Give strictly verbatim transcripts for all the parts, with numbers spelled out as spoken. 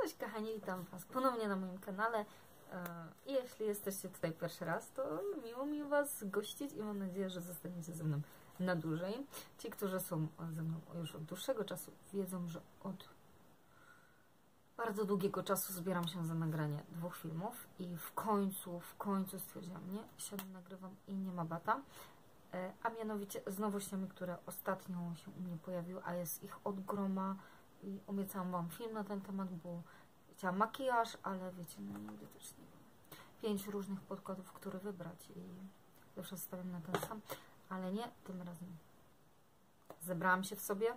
Cześć kochani, witam Was ponownie na moim kanale i jeśli jesteście tutaj pierwszy raz, to miło mi Was gościć i mam nadzieję, że zostaniecie ze mną na dłużej. Ci, którzy są ze mną już od dłuższego czasu, wiedzą, że od bardzo długiego czasu zbieram się za nagranie dwóch filmów i w końcu, w końcu stwierdziłam, nie, siadam, nagrywam i nie ma bata. A mianowicie z nowościami, które ostatnio się u mnie pojawiły, a jest ich od groma. I obiecałam Wam film na ten temat, bo chciałam makijaż, ale wiecie, no nigdy też nie wiem. Pięć różnych podkładów, które wybrać i zawsze stawiam na ten sam, ale nie, tym razem zebrałam się w sobie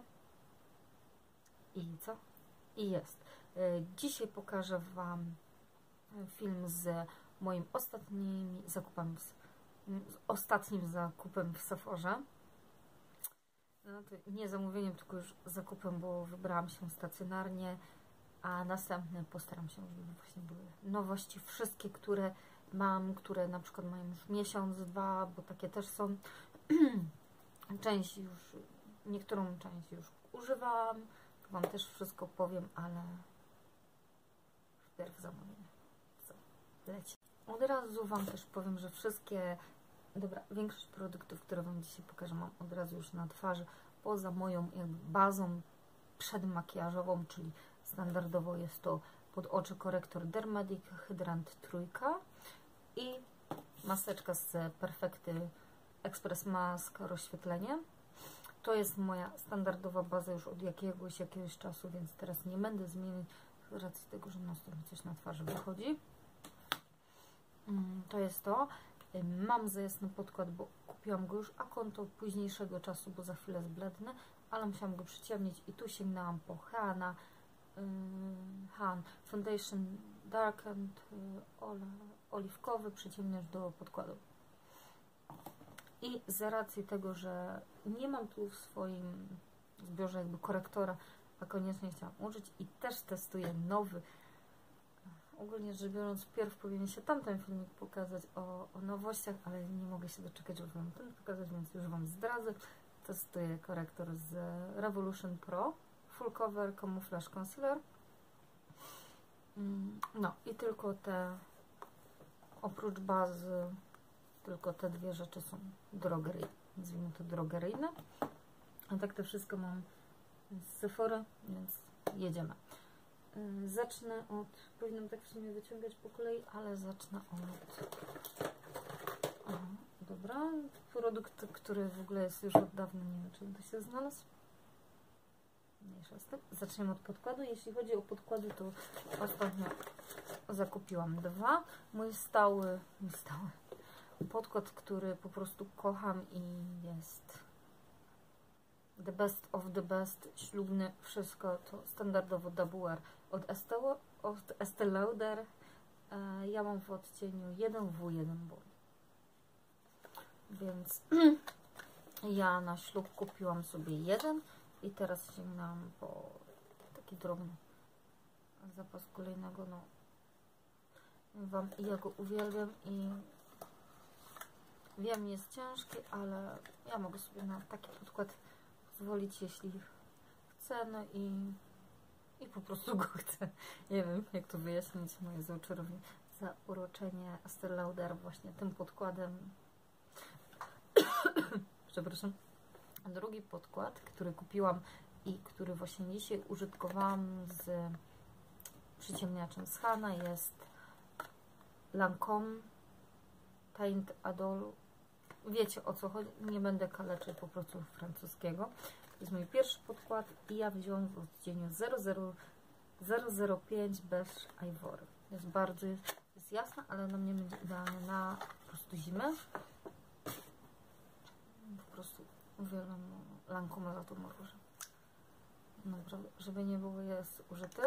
i co? I jest. Dzisiaj pokażę Wam film z moim ostatnimi zakupami, z, z ostatnim zakupem w Sephorze. No to nie zamówieniem, tylko już zakupem, bo wybrałam się stacjonarnie, a następne postaram się, żeby właśnie były nowości, wszystkie, które mam, które na przykład mają już miesiąc, dwa, bo takie też są. Część już, niektórą część już używałam, to Wam też wszystko powiem, ale wpierw zamówienie. Co? Leci. Od razu Wam też powiem, że wszystkie Dobra, większość produktów, które Wam dzisiaj pokażę, mam od razu już na twarzy, poza moją jakby bazą przedmakijażową, czyli standardowo jest to pod oczy korektor Dermadic Hydrant Trójka i maseczka z Perfekty Express Mask rozświetlenie. To jest moja standardowa baza już od jakiegoś, jakiegoś czasu, więc teraz nie będę zmieniać z racji tego, że non stop mi coś na twarzy wychodzi. To jest to. Mam za jasny podkład, bo kupiłam go już, a konto późniejszego czasu, bo za chwilę zblednę, ale musiałam go przyciemnić i tu sięgnęłam po Hana yy, Han Foundation Dark and yy, oliwkowy przyciemniacz do podkładu. I z racji tego, że nie mam tu w swoim zbiorze jakby korektora, a koniecznie chciałam użyć i też testuję nowy. Ogólnie rzecz biorąc, wpierw powinien się tamten filmik pokazać o, o nowościach, ale nie mogę się doczekać, żeby Wam ten pokazać, więc już Wam zdradzę. Testuję korektor z Revolution Pro Full Cover Camouflage Concealer. No i tylko te, oprócz bazy, tylko te dwie rzeczy są drogeryjne, nazwijmy to drogeryjne. A tak to wszystko mam z Sephory, więc jedziemy. Zacznę od, powinnam tak w sumie wyciągać po kolei, ale zacznę od, aha, dobra, produkt, który w ogóle jest już od dawna, nie wiem, czy to się znalazł. Mniejsza z tym. Zaczniemy od podkładu. Jeśli chodzi o podkłady, to ostatnio zakupiłam dwa. Mój stały, mój stały podkład, który po prostu kocham i jest the best of the best, ślubny, wszystko to standardowo Double Wear od Estee, od Estee Lauder. Ja mam w odcieniu jeden W jeden Bold. Więc ja na ślub kupiłam sobie jeden i teraz sięgnęłam po taki drobny zapas kolejnego. No, Wam, ja go uwielbiam i wiem, jest ciężki, ale ja mogę sobie na taki podkład pozwolić, jeśli chcę, no i, i po prostu go chcę. Nie wiem, jak to wyjaśnić, moje zauroczenie, zauroczenie Estee Lauder właśnie tym podkładem. Przepraszam. Drugi podkład, który kupiłam i który właśnie dzisiaj użytkowałam z przyciemniaczem z Hana, jest Lancome Teint Adol. Wiecie, o co chodzi, nie będę kaleczyć po prostu francuskiego. To jest mój pierwszy podkład i ja wziąłam w odcieniu zero zero pięć Beige Ivory. Jest bardzo, jest jasna, ale na mnie będzie idealny na po prostu zimę. Po prostu uwielbiam Lancome za tą różę. Naprawdę, żeby nie było, jest użyty.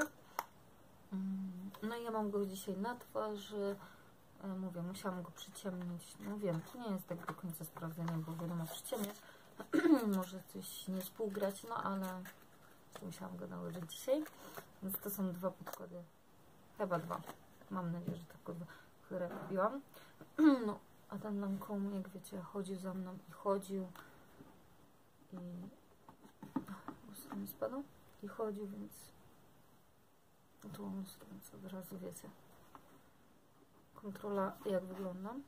No i ja mam go dzisiaj na twarzy. Mówię, musiałam go przyciemnić. No wiem, to nie jest tak do końca sprawdzenie, bo wiadomo, przyciemniać może coś nie współgrać, no ale musiałam go nałożyć dzisiaj. Więc to są dwa podkłady. Chyba dwa. Mam nadzieję, że tylko dwa, które kupiłam. No, a ten Lancome, jak wiecie, chodził za mną i chodził. I... mi spadł. I chodził, więc tu mam lustro, więc od razu wiecie. Kontrola, jak wyglądam.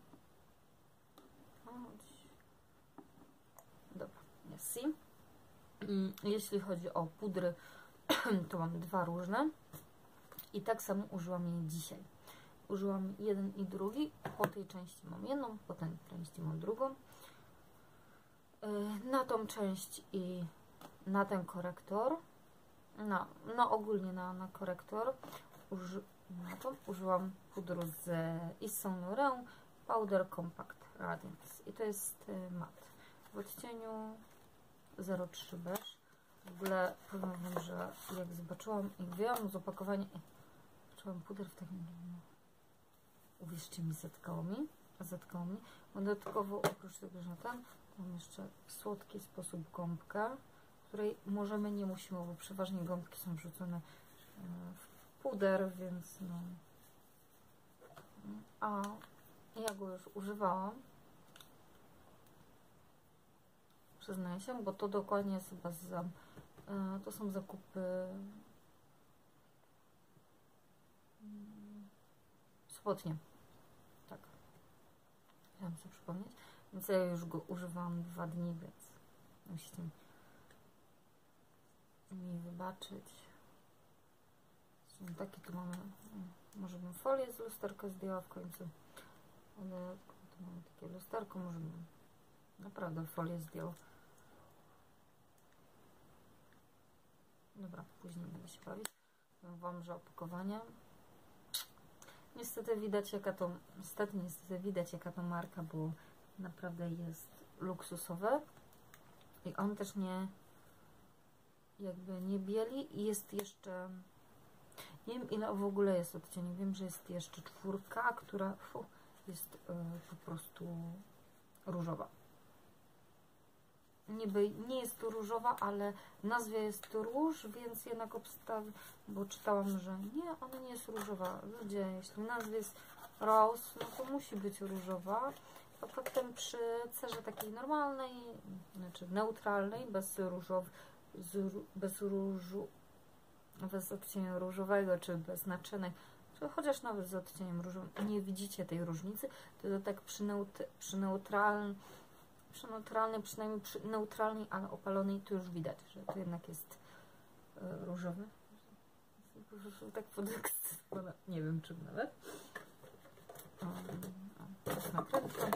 Dobra, jest. Jeśli chodzi o pudry, to mam dwa różne. I tak samo użyłam jej dzisiaj. Użyłam jeden i drugi. Po tej części mam jedną, po tej części mam drugą. Na tą część i na ten korektor, no, no ogólnie na, na korektor uży, na to, użyłam pudru z Yves Saint Laurent Powder Compact Radiance i to jest mat w odcieniu zero trzy beige. W ogóle powiem wam, że jak zobaczyłam i wyjęłam z opakowania i zobaczyłam puder w takim, uwierzcie mi, zatkało mi, zatkało mi. Dodatkowo oprócz tego, że ten, mam jeszcze w słodki sposób gąbkę, której możemy, nie musimy, bo przeważnie gąbki są wrzucone w puder, więc no. A ja go już używałam. Przyznaję się, bo to dokładnie jest chyba za, to są zakupy sobotnie. Tak. Chciałam sobie przypomnieć. Więc ja już go używałam dwa dni, więc musicie mi wybaczyć. Są takie, tu mamy, może bym folię z lusterka zdjęła w końcu. Ale tu mamy takie lusterko, może bym naprawdę folię zdjęła. Dobra, później będę się bawić. Powiem wam, że opakowanie. Niestety widać jaka to, niestety, niestety widać jaka to marka, bo naprawdę jest luksusowe. I on też nie, jakby nie bieli i jest jeszcze, nie wiem ile w ogóle jest odcieni, wiem, że jest jeszcze czwórka, która fu, jest y, po prostu różowa. Niby nie jest to różowa, ale w nazwie jest to róż, więc jednak obstawię, bo czytałam, że nie, ona nie jest różowa. Ludzie, jeśli w nazwie jest rose, no to musi być różowa. A potem przy cerze takiej normalnej, znaczy neutralnej, bez różow, z, bez różu, bez odcienia różowego, czy bez naczynek, czy chociaż nawet z odcieniem różowym, nie widzicie tej różnicy, to, to tak przy, neut, przy neutralnej, przy neutralnej, przynajmniej przy neutralnej, ale opalonej, to już widać, że to jednak jest y, różowy. Tak podekscytowana, nie wiem czym nawet. Um, nakrętka.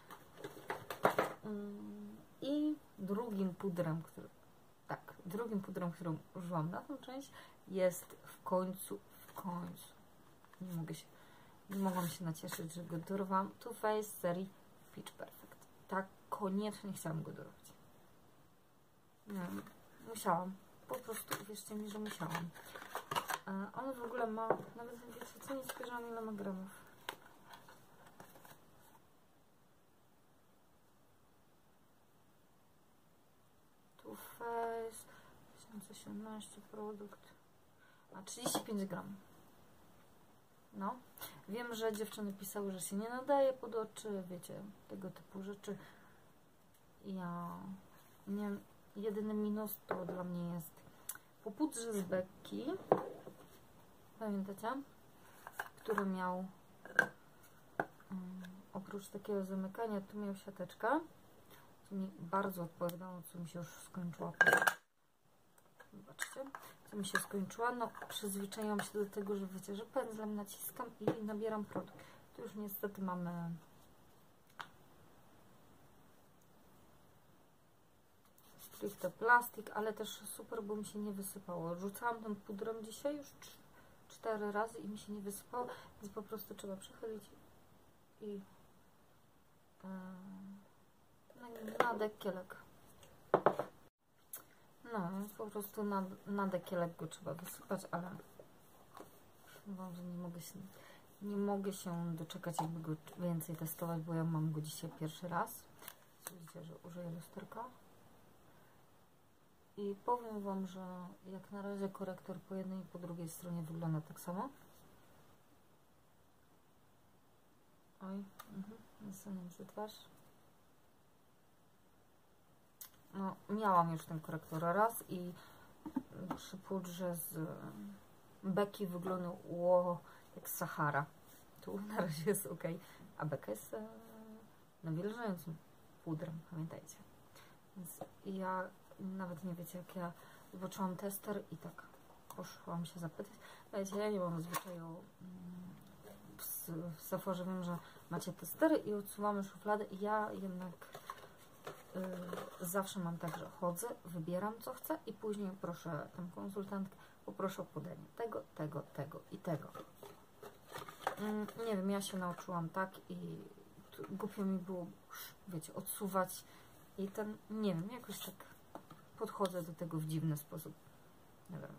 Um, I drugim pudrem, który, tak, drugim pudrem, którym użyłam na tą część, jest w końcu, w końcu, nie mogę się, nie mogłam się nacieszyć, że go dorwałam, Too Faced serii Peach Perfect. Tak, koniecznie chciałam go dorwać. Nie wiem, musiałam. Po prostu uwierzcie mi, że musiałam. E, on w ogóle ma, nawet wiecie co, nie spojrzałam ile ma gramów. Too Faced dwa tysiące osiemnaście produkt. A trzydzieści pięć gram. No. Wiem, że dziewczyny pisały, że się nie nadaje pod oczy, wiecie, tego typu rzeczy. Ja nie, jedyny minus to dla mnie jest po pudrze z Becky, pamiętacie, który miał um, oprócz takiego zamykania, tu miał siateczkę, co mi bardzo odpowiadało, co mi się już skończyła. Zobaczcie, co mi się skończyła. No, przyzwyczaiłam się do tego, że wiecie, że pędzlem naciskam i nabieram produkt. Tu już niestety mamy stricte plastik, ale też super, bo mi się nie wysypało. Rzucałam tym pudrem dzisiaj już cztery razy i mi się nie wysypało, więc po prostu trzeba przechylić i yy, na, na dekielek. No, więc po prostu na, na dekielek go trzeba wysypać, ale wam, że nie mogę się nie mogę się doczekać, jakby go więcej testować, bo ja mam go dzisiaj pierwszy raz. Widzicie, że użyję lusterka. I powiem wam, że jak na razie korektor po jednej i po drugiej stronie wygląda tak samo. Oj, mhm, zasłaniam twarz. No, miałam już ten korektor raz i przy pudrze z Beki wyglądał ło, jak Sahara. Tu na razie jest ok, a Beka jest e, nawilżającym pudrem, pamiętajcie. Więc ja nawet nie wiecie, jak ja zobaczyłam tester i tak poszłam się zapytać. Wiecie, ja nie mam zwyczaju w, w Sephorze, wiem, że macie testery i odsuwamy szufladę i ja jednak yy, zawsze mam tak, że chodzę, wybieram co chcę i później proszę tę konsultantkę, poproszę o podanie tego, tego, tego i tego. Yy, nie wiem, ja się nauczyłam tak i głupio mi było, wiecie, odsuwać i ten, nie wiem, jakoś tak podchodzę do tego w dziwny sposób. Nie wiem.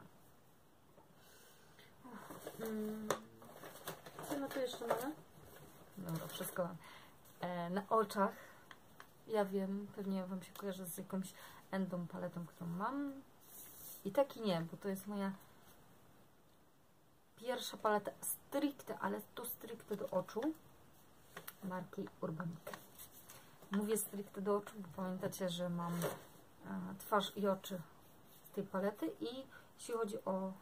Hmm. Co my tu jeszcze mamy? Dobra, wszystko mam. E, na oczach, ja wiem, pewnie Wam się kojarzy z jakąś endą paletą, którą mam. I taki nie, bo to jest moja pierwsza paleta stricte, ale to stricte do oczu, marki Urban Decay. Mówię stricte do oczu, bo pamiętacie, że mam e, twarz i oczy z tej palety i jeśli chodzi o,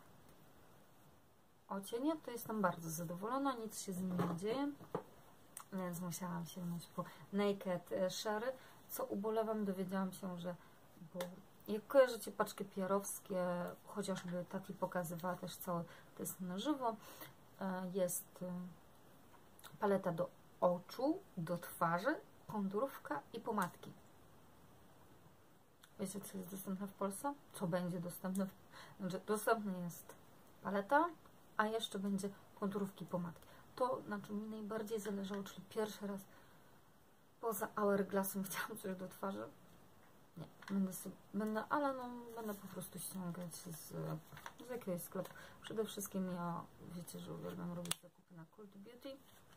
o cienie, to jestem bardzo zadowolona, nic się z nim nie dzieje, więc musiałam sięgnąć po Naked Sherry, co ubolewam, dowiedziałam się, że bo jak kojarzycie paczki pierowskie, chociażby Tati pokazywała też cały test na żywo, jest paleta do oczu, do twarzy, konturówka i pomadki. Wiecie, co jest dostępne w Polsce? Co będzie dostępne? W... Znaczy, dostępna jest paleta, a jeszcze będzie konturówki i pomadki. To, na czym mi najbardziej zależało, czyli pierwszy raz poza Hourglassem chciałam coś do twarzy. Nie, będę, sobie, będę ale no, będę po prostu ściągać z, z jakiegoś sklepu. Przede wszystkim ja, wiecie, że uwielbiam robić zakupy na Cult Beauty.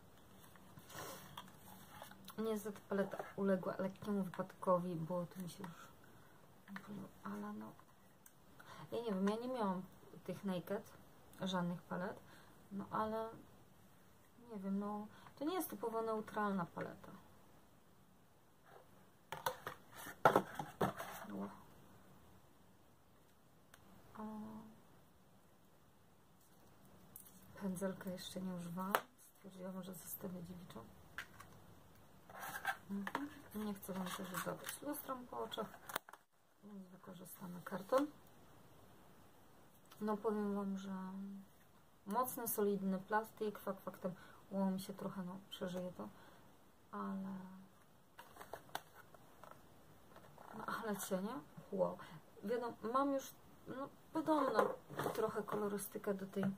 Niestety paleta uległa lekkiemu wypadkowi, bo to mi się już... Ale no... Ja nie wiem, ja nie miałam tych Naked, żadnych palet, no ale... Nie wiem, no... To nie jest typowo neutralna paleta. No. O. Pędzelka jeszcze nie używałam. Stwierdziłam, że zostawię dziewiczą. Mhm. Nie chcę Wam też dodawać lustrom po oczach, więc wykorzystamy karton. No powiem Wam, że mocny, solidny plastik, fakt faktem udało mi się trochę, no przeżyję to, ale no ale cienie, wow. Wiadomo, mam już no, podobną trochę kolorystykę do tej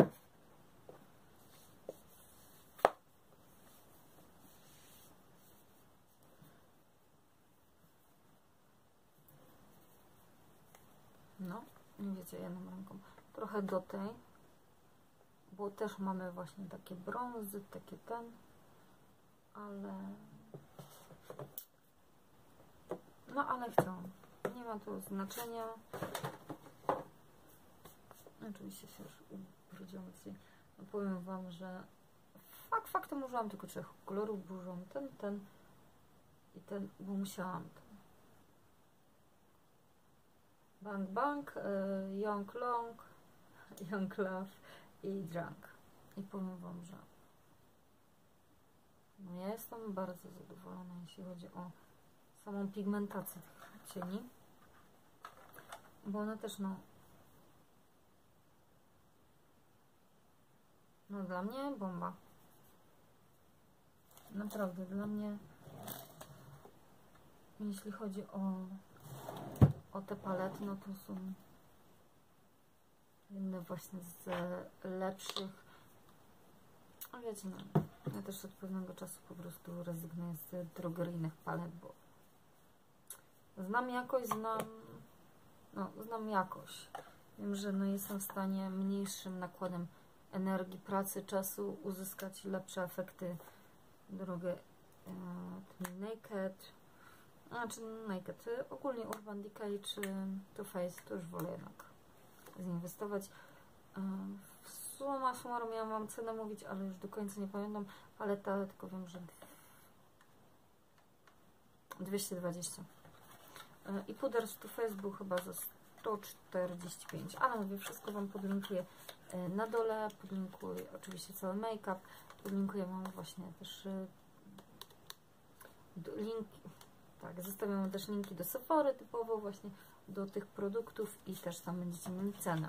no, nie wiecie, jedną ręką trochę do tej, bo też mamy właśnie takie brązy, takie ten, ale no ale chcę, nie ma to znaczenia. Oczywiście się już ubrudziłam, no powiem Wam, że fakt faktem użyłam tylko trzech kolorów, bo użyłam ten, ten i ten, bo musiałam ten. Bang Bang, y, Young Long, Young Love i Drunk. I powiem Wam, że no ja jestem bardzo zadowolona, jeśli chodzi o samą pigmentację tych cieni, bo one też no no dla mnie bomba. Naprawdę dla mnie, jeśli chodzi o o te palety, no to są jedne właśnie z lepszych. A wiecie, no, ja też od pewnego czasu po prostu rezygnuję z drogeryjnych palet, bo znam jakość, znam no, znam jakość. Wiem, że no, jestem w stanie mniejszym nakładem energii, pracy, czasu uzyskać lepsze efekty. Drogę e, Naked, znaczy Naked, ogólnie Urban Decay czy Too Faced, to już wolę jednak zainwestować. W summa summarum ja mam cenę mówić, ale już do końca nie pamiętam. Paleta, tylko wiem, że dwieście dwadzieścia. I puder z Too Faced był chyba za sto czterdzieści pięć, ale mówię, wszystko Wam podlinkuję Na dole podlinkuję oczywiście cały make-up, podlinkuję Wam właśnie też linki, tak, zostawiam też linki do Sephory typowo właśnie do tych produktów i też tam będziecie mieli cenę.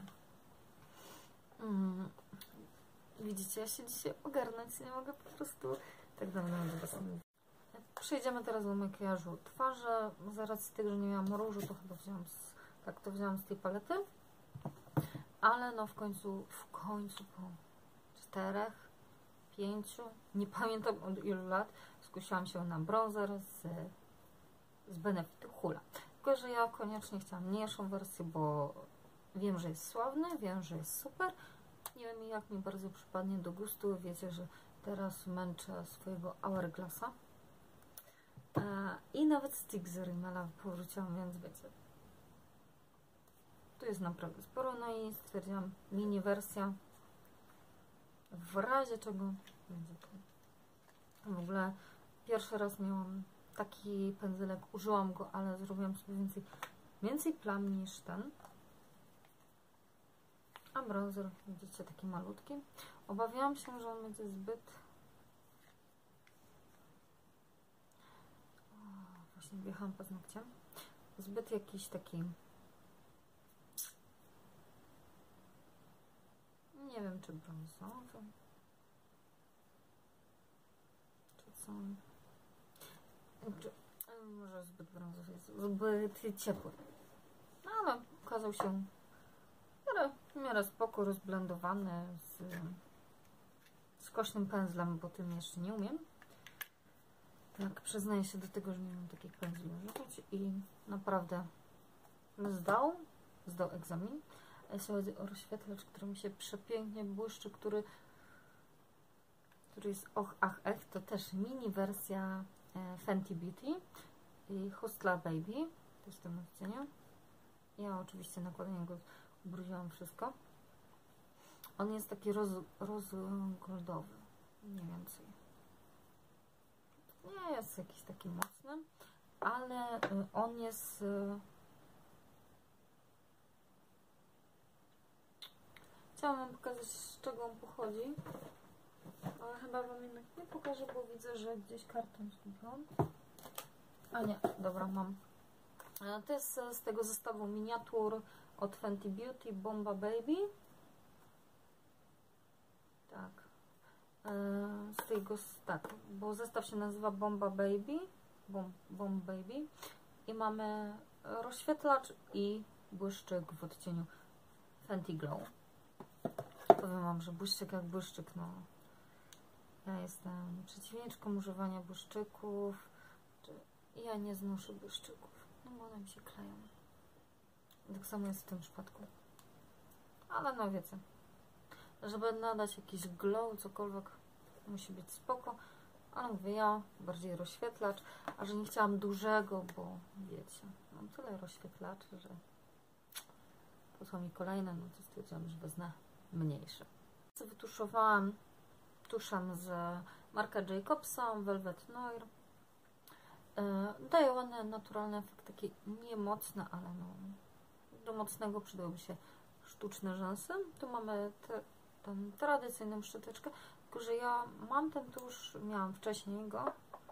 Hmm. Widzicie, ja się dzisiaj ogarnąć nie mogę, po prostu tak dawno do Was nie. Przejdziemy teraz do makijażu twarzy. Z racji tego, że nie miałam różu, to chyba wziąłam z, tak, to wziąłam z tej palety. Ale no w końcu, w końcu po czterech, pięciu, nie pamiętam od ilu lat, skusiłam się na bronzer z, z Benefitu Hula. Tylko, że ja koniecznie chciałam mniejszą wersję, bo wiem, że jest sławny, wiem, że jest super. Nie wiem, jak mi bardzo przypadnie do gustu. Wiecie, że teraz męczę swojego Hourglassa. E, I nawet stick z Rimmela porzuciłam, więc wiecie. Tu jest naprawdę sporo. No i stwierdziłam, mini wersja. W razie czego będzie to. W ogóle pierwszy raz miałam taki pędzelek, użyłam go, ale zrobiłam sobie więcej, więcej plam niż ten. A bronzer, widzicie, taki malutki. Obawiałam się, że on będzie zbyt... O, właśnie wjechałam paznokciem. Zbyt jakiś taki... Nie wiem, czy brązowy. Czy co? Czy... Może zbyt brązowy jest. Zbyt ciepły. No ale okazał się w miarę spoko, rozblendowany z, z kośnym pędzlem, bo tym jeszcze nie umiem. Tak, przyznaję się do tego, że nie mam takich pędzli używać i naprawdę zdał, zdał egzamin. A jeśli chodzi o rozświetlacz, który mi się przepięknie błyszczy, który, który jest och, ach, ech, to też mini wersja e, Fenty Beauty i Hustler Baby, to jest w tym odcieniu. Ja oczywiście nakładanie go ubrudziłam wszystko. On jest taki roz, rozgoldowy, mniej więcej. Nie jest jakiś taki mocny, ale on jest... Chciałam Wam pokazać, z czego on pochodzi, ale chyba Wam jednak nie pokażę, bo widzę, że gdzieś karton zgubiłam. A nie, dobra, mam. To jest z tego zestawu miniatur od Fenty Beauty Bomba Baby. Tak. Z tego, tak, bo zestaw się nazywa Bomba Baby. Bomb, Bomb Baby. I mamy rozświetlacz i błyszczyk w odcieniu Fenty Glow. Powiem Wam, że błyszczyk jak błyszczyk, no. Ja jestem przeciwniczką używania błyszczyków. Ja nie znoszę błyszczyków, no bo one mi się kleją. Tak samo jest w tym przypadku. Ale no wiecie, żeby nadać jakiś glow, cokolwiek, musi być spoko. Ale mówię, ja bardziej rozświetlacz, a że nie chciałam dużego, bo wiecie, mam tyle rozświetlaczy, że posła mi kolejne, no to stwierdziłam, że wezmę mniejsze. Wytuszowałam tuszem z marka Jacobsa, Velvet Noir. Daje ładny, naturalny efekt, taki niemocny, ale no, do mocnego przydałyby się sztuczne rzęsy. Tu mamy te, tę tradycyjną szczoteczkę, tylko że ja mam ten tusz, miałam wcześniej go.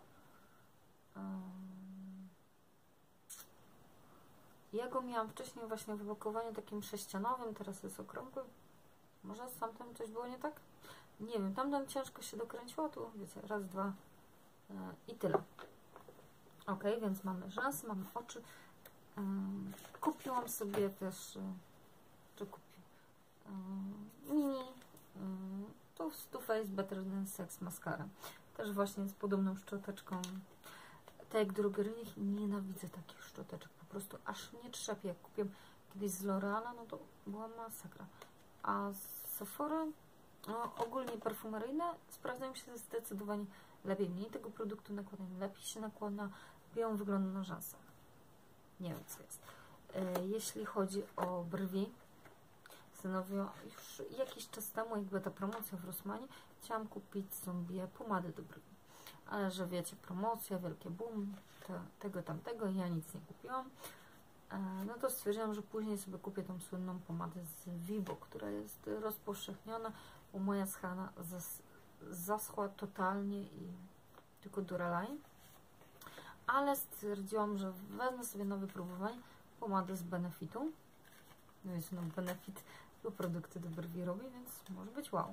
Ja go miałam wcześniej właśnie w opakowaniu takim sześcianowym, teraz jest okrągły. Może z tamtym coś było nie tak? Nie wiem, tamtym ciężko się dokręciło, tu wiecie, raz, dwa i tyle. Ok, więc mamy rzęsy, mamy oczy. Um, kupiłam sobie też, czy kupiłam, um, mini um, Too Faced Better Than Sex Mascara. Też właśnie z podobną szczoteczką. Tak jak drogeryjnych, nienawidzę takich szczoteczek. Po prostu aż mnie trzepie. Jak kupiłam kiedyś z L'Oreala, no to była masakra. A z Sephory, no, ogólnie perfumeryjne, sprawdzają się zdecydowanie lepiej. Mniej tego produktu nakładają, lepiej się nakłada, lepiej wygląda na rzęsach. Nie wiem, co jest. Jeśli chodzi o brwi, stanowiła już jakiś czas temu, jakby ta promocja w Rossmanie, chciałam kupić sobie pomadę do brwi. Ale że wiecie, promocja, wielkie boom, to, tego tamtego, ja nic nie kupiłam. no to stwierdziłam, że później sobie kupię tą słynną pomadę z Vibo, która jest rozpowszechniona, bo moja schana zas zaschła totalnie i tylko Duraline. Ale stwierdziłam, że wezmę sobie nowe próbowanie pomadę z Benefitu. No jest no Benefit do produkty do brwi robi, więc może być wow.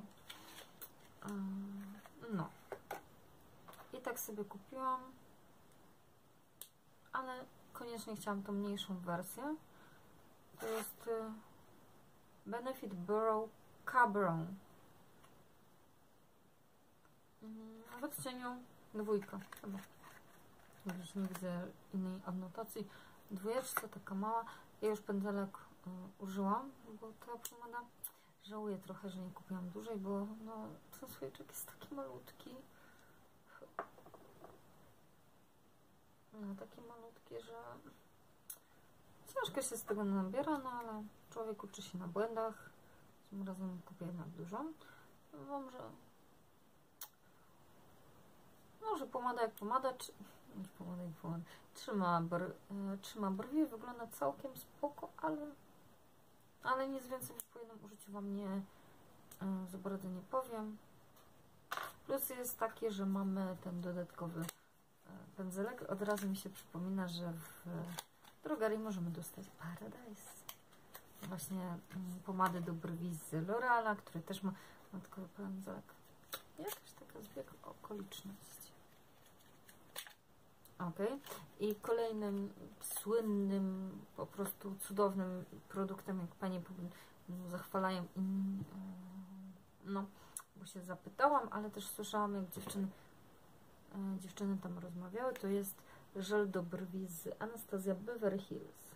No. I tak sobie kupiłam. Ale koniecznie chciałam tą mniejszą wersję. To jest Benefit Burrow Cabron. W odcieniu dwójka chyba. Już nie widzę innej adnotacji. Dwójeczka taka mała. Ja już pędzelek y, użyłam, bo ta pomada żałuję trochę, że nie kupiłam dłużej, bo no, ten słoiczek jest taki malutki. No, taki malutki, że ciężko się z tego nabiera, no ale człowiek uczy się na błędach. Tym razem kupię jednak dużą. Wam, że no, że pomada jak pomada, czy nie pomada jak pomada, trzyma, br, y, trzyma brwi, wygląda całkiem spoko, ale ale nic więcej po jednym użyciu Wam nie y, za bardzo nie powiem. Plus jest taki, że mamy ten dodatkowy pędzelek. Od razu mi się przypomina, że w drogerii możemy dostać Paradise. Właśnie pomady do brwi z L'Oreala, który też ma dodatkowy pędzelek. Jakaś taka zbieg okoliczności. Ok. I kolejnym słynnym, po prostu cudownym produktem, jak Panie zachwalają inni, no, bo się zapytałam, ale też słyszałam, jak dziewczyny dziewczyny tam rozmawiały, to jest żel do brwi z Anastasia Beverly Hills.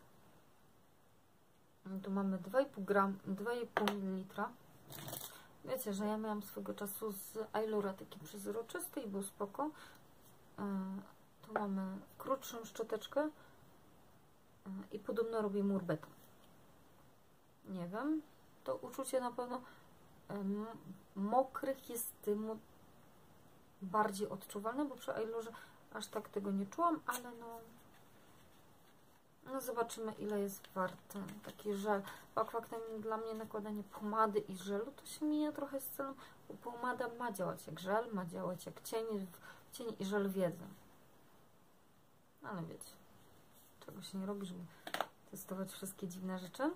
Tu mamy dwa i pół gram, dwa i pół mililitra. Wiecie, że ja miałam swego czasu z Ailura taki przezroczysty i był spoko. Tu mamy krótszą szczoteczkę i podobno robi murbeton. Nie wiem, to uczucie na pewno mokrych jest bardziej odczuwalne, bo przy Ailurze aż tak tego nie czułam, ale no, no zobaczymy, ile jest warty taki żel. Fakt faktem dla mnie nakładanie pomady i żelu to się mija trochę z celem, bo pomada ma działać jak żel, ma działać jak cień, cień i żel wiedzy. Ale wiecie, czego się nie robi, żeby testować wszystkie dziwne rzeczy.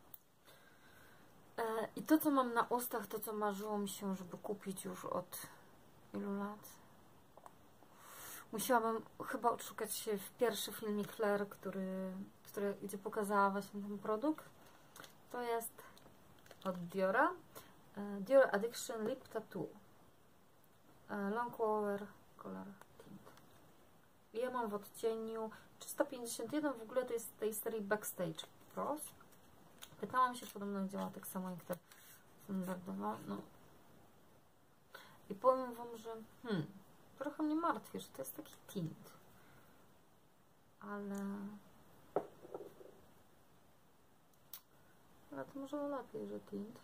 I to, co mam na ustach, to, co marzyło mi się, żeby kupić już od ilu lat. Musiałabym chyba odszukać się w pierwszy filmik Claire, który, który, gdzie pokazała właśnie ten produkt. To jest od Diora. Dior Addiction Lip Tattoo. Long Over Color Tint. Ja mam w odcieniu trzysta pięćdziesiąt jeden, w ogóle to jest z tej serii Backstage Pros. Pytałam się, podobno działa tak samo jak te standardowa. No. I powiem Wam, że hmm, trochę mnie martwi, że to jest taki tint. Ale... Ale to może lepiej, że tint.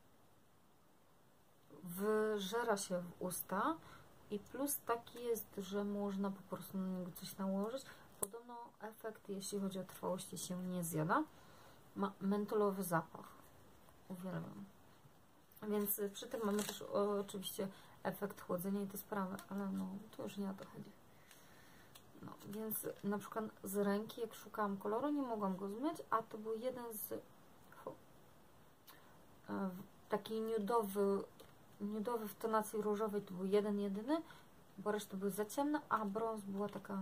Wyżera się w usta i plus taki jest, że można po prostu na niego coś nałożyć. Podobno efekt, jeśli chodzi o trwałość, się nie zjada. Ma mentolowy zapach. Uwielbiam. Więc przy tym mamy też o, oczywiście efekt chłodzenia i te sprawy, ale no to już nie o to chodzi. No, więc na przykład z ręki, jak szukałam koloru, nie mogłam go zmienić, a to był jeden z o, taki nudowy, nudowy w tonacji różowej, to był jeden jedyny, bo reszta były za ciemne, a brąz była taka,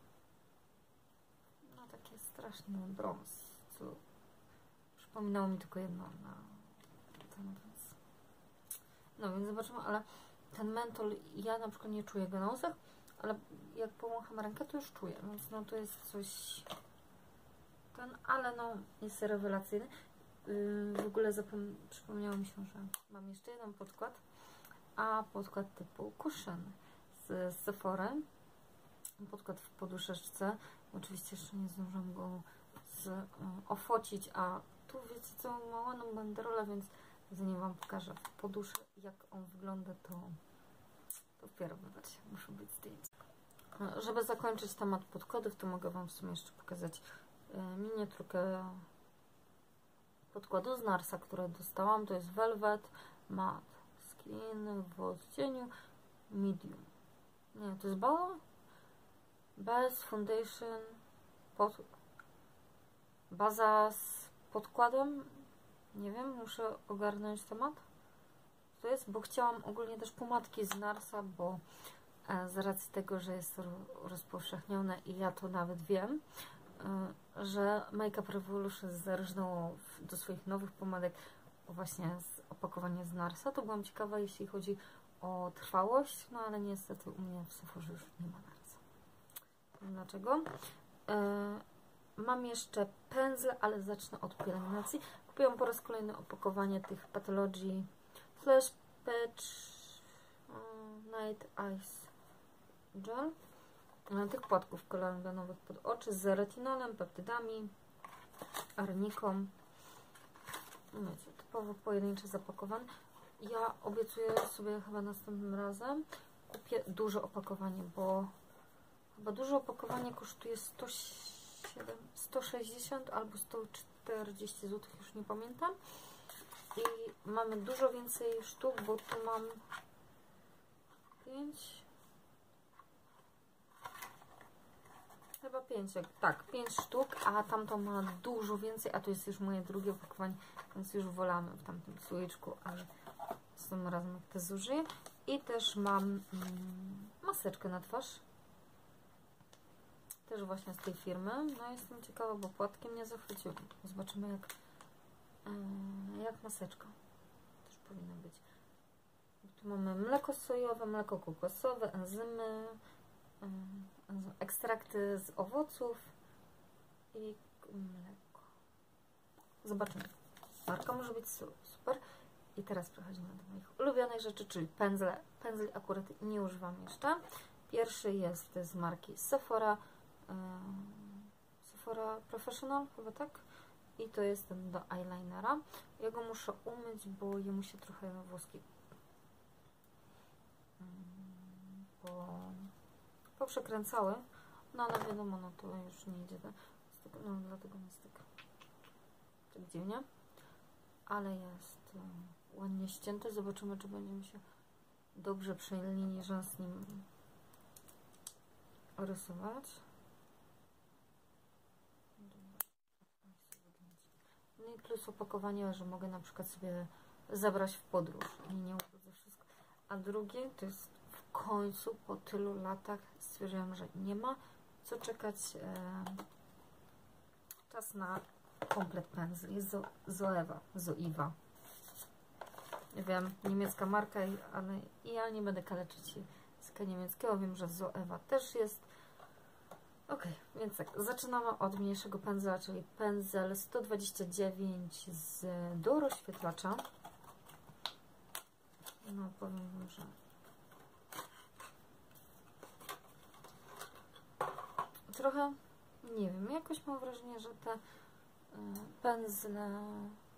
no takie straszny brąz, co przypominało mi tylko jedno na ten, więc no więc zobaczymy, ale ten mentol, ja na przykład nie czuję go na ustach, ale jak powącham rękę, to już czuję, więc no to jest coś ten, ale no jest rewelacyjny. Yy, w ogóle zapom przypomniało mi się, że mam jeszcze jeden podkład, a podkład typu cushion z Sephora, podkład w poduszeczce, oczywiście jeszcze nie zdążyłam go z, y, ofocić, a tu wiecie co, ma ładną banderolę, więc zanim Wam pokażę w podusze, jak on wygląda, to dopiero wydacie, muszą być zdjęcia. Żeby zakończyć temat podkładów, to mogę Wam w sumie jeszcze pokazać miniaturkę podkładu z Narsa, które dostałam. To jest Velvet Matte Skin w odcieniu Medium. Nie, to jest Bala? Base Foundation pod... baza z podkładem. Nie wiem, muszę ogarnąć temat. To jest, bo chciałam ogólnie też pomadki z Narsa, bo e, z racji tego, że jest to rozpowszechnione i ja to nawet wiem, e, że Make Up Revolution zerżnęło do swoich nowych pomadek właśnie z opakowania z Narsa. To byłam ciekawa, jeśli chodzi o trwałość, no ale niestety u mnie w Sephorze już nie ma Narsa. Dlaczego? E, mam jeszcze pędzle, ale zacznę od pielęgnacji. Kupiłam po raz kolejny opakowanie tych Pathology Flash Patch Night Ice Gel. Tych płatków kolagenowych pod oczy z retinolem, peptydami, arniką. Wiecie, typowo pojedyncze zapakowane. Ja obiecuję sobie chyba następnym razem kupię duże opakowanie, bo chyba duże opakowanie kosztuje sto siedem, sto sześćdziesiąt albo sto czterdzieści złotych, już nie pamiętam. I mamy dużo więcej sztuk, bo tu mam pięć, chyba pięć, tak, pięć sztuk, a tamto ma dużo więcej, a to jest już moje drugie opakowanie, więc już wolamy w tamtym słoiczku, ale z tym razem jak to zużyję. I też mam mm, maseczkę na twarz, też właśnie z tej firmy. No jestem ciekawa, bo płatki mnie zachwyciły. Zobaczymy jak jak maseczka też powinna być. Tu mamy mleko sojowe, mleko kokosowe, enzymy, ekstrakty z owoców i mleko. Zobaczymy. Marka może być super. I teraz przechodzimy do moich ulubionych rzeczy, czyli pędzle. Pędzli akurat nie używam jeszcze. Pierwszy jest z marki Sephora. Sephora Professional, chyba tak? I to jest ten do eyelinera. Ja go muszę umyć, bo jemu się trochę włoski po, poprzekręcały. No ale wiadomo, no to już nie idzie. No dlatego nie styka. Tak dziwnie. Ale jest ładnie ścięty. Zobaczymy, czy będzie mi się dobrze przy linii rzęs nim rysować. No i plus opakowanie, że mogę na przykład sobie zabrać w podróż i nie ubrudzę wszystko. A drugie to jest w końcu po tylu latach stwierdziłam, że nie ma co czekać. E, czas na komplet pędzli. Jest Zo Zoewa, Zoiwa. Nie wiem, niemiecka marka, ale ja nie będę kaleczyć języka niemieckiego. Wiem, że Zoewa też jest. Ok, więc tak, zaczynamy od mniejszego pędzla, czyli pędzel sto dwadzieścia dziewięć z, do rozświetlacza. No, powiem wam, że trochę, nie wiem, jakoś mam wrażenie, że te y, pędzle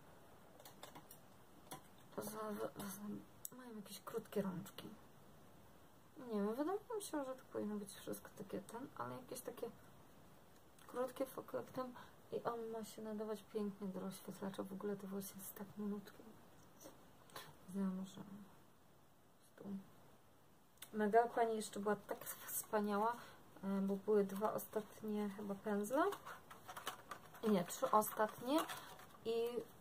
za, za, mają jakieś krótkie rączki. Nie wiem, wydaje mi się, że to powinno być wszystko takie ten, ale jakieś takie krótkie efektem i on ma się nadawać pięknie do rozświetlacza. W ogóle to właśnie jest tak malutkie. Wiem, że mega pani jeszcze była tak wspaniała, bo były dwa ostatnie chyba pędzle. Nie, trzy ostatnie i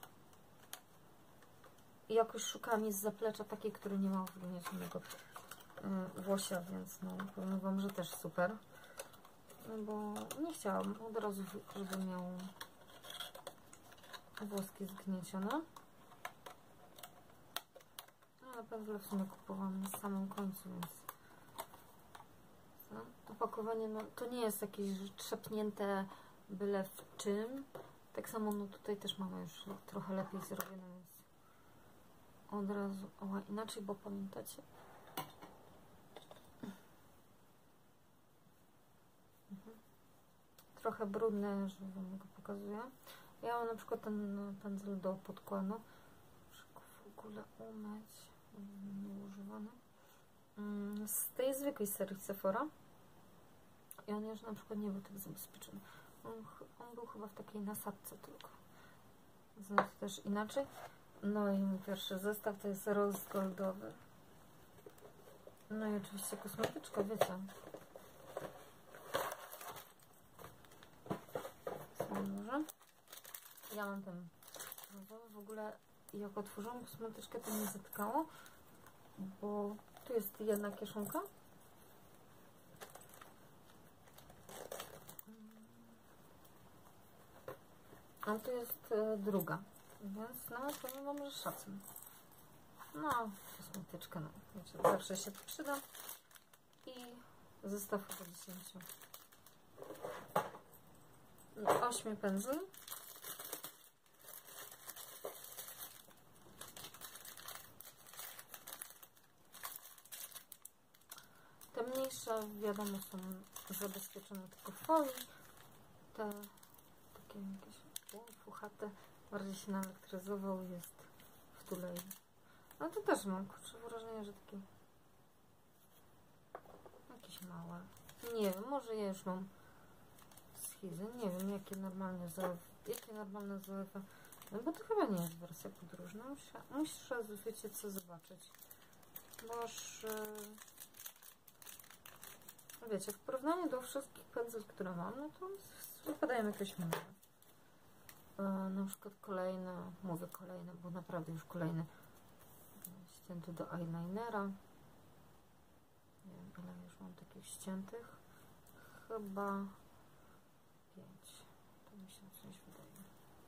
jakoś szukałam z zaplecza takiej, który nie ma wgnieczonego włosia, więc no powiem wam, że też super. No bo nie chciałam od razu, żeby miał włoski zgniecione. Ale pędzle w sumie kupowałam na samym końcu, więc opakowanie, no to nie jest jakieś trzepnięte byle w czym. Tak samo no tutaj też mamy już trochę lepiej zrobione, więc od razu, o inaczej, bo pamiętacie, mhm. trochę brudne, że wam go pokazuję. Ja mam na przykład ten pędzel do podkładu, muszę go w ogóle umyć, nieużywany, z tej zwykłej serii Sephora i on już na przykład nie był tak zabezpieczony. On, on był chyba w takiej nasadce tylko. Znać też inaczej. No i mój pierwszy zestaw to jest rose goldowy. No i oczywiście kosmetyczka, wiecie. Może. Ja mam ten rozowy. W ogóle jak otworzyłam kosmetyczkę, to mnie zatkało, bo tu jest jedna kieszonka. A tu jest y, druga, więc nawet powiem wam, że szacun. No, kosmetyczka, no, wiecie, zawsze się przyda. I zestaw do dziesięciu. ośmiu pędzli. Te mniejsze, wiadomo, są zabezpieczone tylko w folii. Te takie jakieś fuchate, bardziej się naelektryzował, jest w tulei. Ale to też mam, kurczę, wrażenie, że takie jakieś małe. Nie wiem, może ja już mam schizy, nie wiem, jakie normalne zalewy, jakie normalne zalewy, no bo to chyba nie jest wersja podróżna, muszę, muszę wiecie co zobaczyć, bo aż, wiecie, w porównaniu do wszystkich pędzli, które mam, no to wypadają jakoś małe. Na przykład kolejne, mówię kolejne, bo naprawdę już kolejne ścięty do eyelinera. Nie wiem, ile już mam takich ściętych. Chyba pięć. To mi się coś wydaje.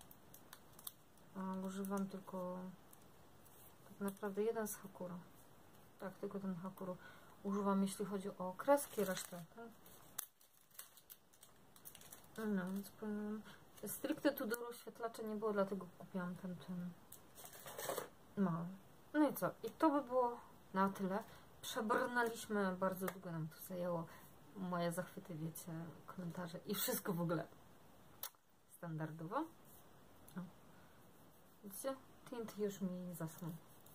A używam tylko tak naprawdę jeden z Hakuro. Tak, tylko ten Hakuro używam, jeśli chodzi o kreski, resztę. Tak? No, więc powiem, stricte tu do rozświetlacza nie było, dlatego kupiłam ten, ten mały. No i co? I to by było na tyle. Przebrnęliśmy, bardzo długo nam to zajęło. Moje zachwyty, wiecie, komentarze i wszystko w ogóle standardowo. No. Widzicie? Tint już mi zasnął.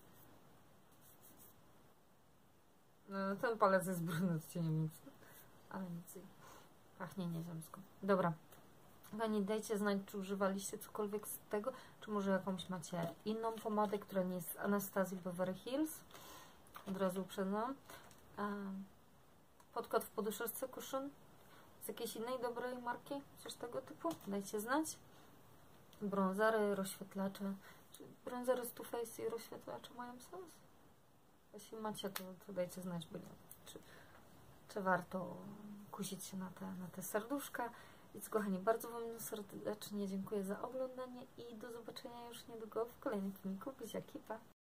No, ten palec jest brudny, nie wiem, ale nic. Pachnie nieziemsko. Dobra. Pani, dajcie znać, czy używaliście cokolwiek z tego, czy może jakąś macie inną pomadę, która nie jest z Anastazji Beverly Hills. Od razu uprzedzam. Podkład w poduszeczce Cushion z jakiejś innej dobrej marki, coś tego typu. Dajcie znać. Brązery, rozświetlacze. Czy brązery z Too Faced i rozświetlacze mają sens? Jeśli macie, to, to dajcie znać, bo nie wiem, czy, czy warto kusić się na te, na te serduszka. Więc kochani, bardzo wam serdecznie dziękuję za oglądanie i do zobaczenia już niedługo w kolejnym filmiku. Buziaki, pa!